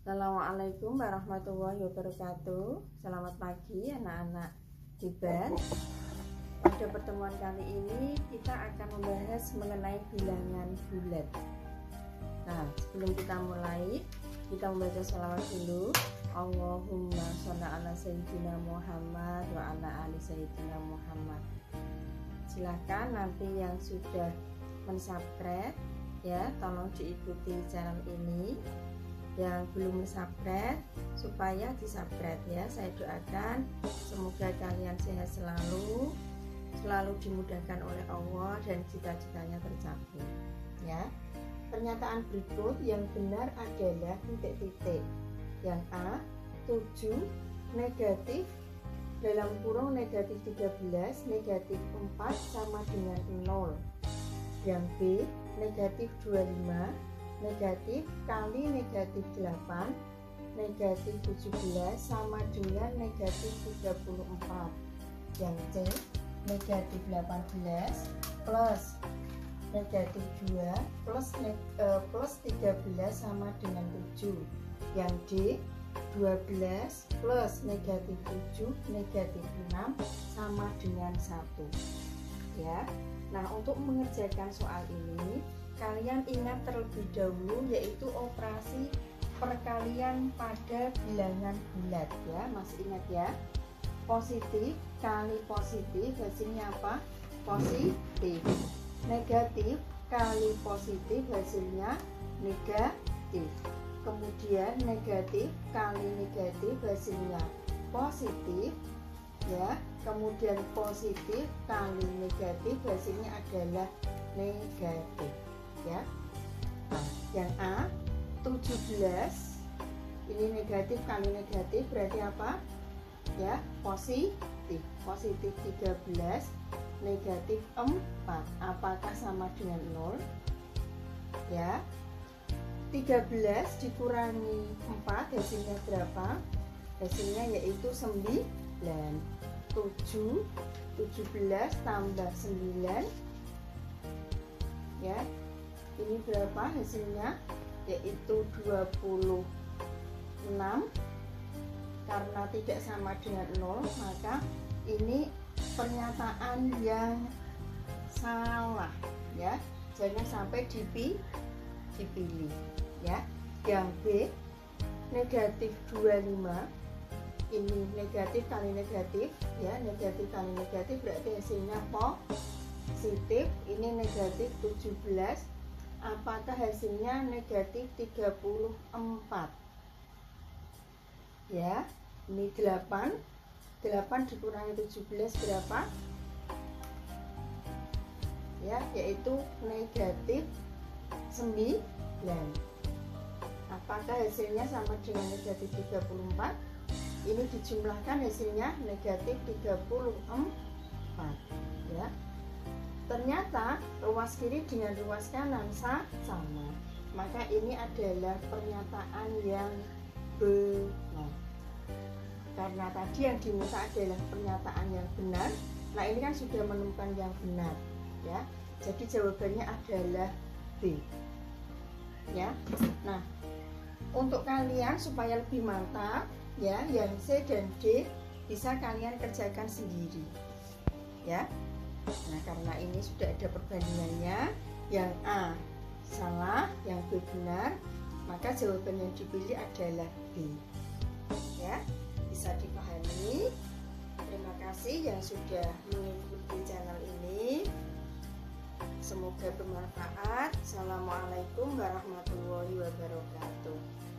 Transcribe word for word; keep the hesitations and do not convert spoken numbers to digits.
Assalamualaikum warahmatullahi wabarakatuh. Selamat pagi anak-anak Kibar. Pada pertemuan kali ini kita akan membahas mengenai bilangan bulat. Nah, sebelum kita mulai, kita membaca sholawat dulu. Allahumma sholli ala sayyidina Muhammad wa ala ali sayyidina Muhammad. Silahkan nanti yang sudah mensubscribe ya, tolong diikuti channel ini. Yang belum subscribe supaya di subscribe ya. Saya doakan semoga kalian sehat selalu, selalu dimudahkan oleh Allah dan cita-citanya tercapai ya. Pernyataan berikut yang benar adalah titik-titik. Yang A, tujuh negatif dalam kurung negatif tiga belas negatif empat sama dengan nol. Yang B, negatif dua puluh lima negatif kali negatif delapan negatif tujuh belas sama dengan negatif tiga puluh empat. Yang C, negatif delapan belas plus negatif dua plus, uh, plus tiga belas sama dengan tujuh. Yang D, dua belas plus negatif tujuh negatif enam sama dengan satu ya. Nah, untuk mengerjakan soal ini kalian ingat terlebih dahulu yaitu operasi perkalian pada bilangan bulat ya. Masih ingat ya? Positif kali positif hasilnya apa? Positif. Negatif kali positif hasilnya negatif. Kemudian negatif kali negatif hasilnya positif ya. Kemudian positif kali negatif hasilnya adalah negatif ya. Nah, yang A, tujuh belas ini negatif kali negatif berarti apa ya? Positif. Positif tiga belas negatif empat, apakah sama dengan nol ya? Tiga belas dikurangi empat hasilnya berapa? Hasilnya yaitu sembilan. Tujuh, tujuh belas tambah sembilan ya, ini berapa hasilnya? Yaitu dua puluh enam. Karena tidak sama dengan nol, maka ini pernyataan yang salah ya, jangan sampai dipilih, dipilih ya. Yang B, negatif dua puluh lima ini negatif kali negatif ya, negatif kali negatif berarti hasilnya positif. Ini negatif tujuh belas, apakah hasilnya negatif tiga puluh empat ya. Ini delapan, delapan dikurangi tujuh belas berapa ya? Yaitu negatif sembilan. Apakah hasilnya sama dengan negatif tiga puluh empat? Ini dijumlahkan hasilnya negatif tiga puluh empat ya. Ternyata ruas kiri dengan ruas kanan sama, maka ini adalah pernyataan yang benar. Karena tadi yang diminta adalah pernyataan yang benar, nah ini kan sudah menemukan yang benar ya. Jadi jawabannya adalah B ya. Nah, untuk kalian supaya lebih mantap ya, yang C dan D bisa kalian kerjakan sendiri ya. Nah, karena ini sudah ada perbandingannya, yang A salah, yang B benar, maka jawaban yang dipilih adalah B ya. Bisa dipahami. Terima kasih yang sudah mengikuti channel ini, semoga bermanfaat. Assalamualaikum warahmatullahi wabarakatuh.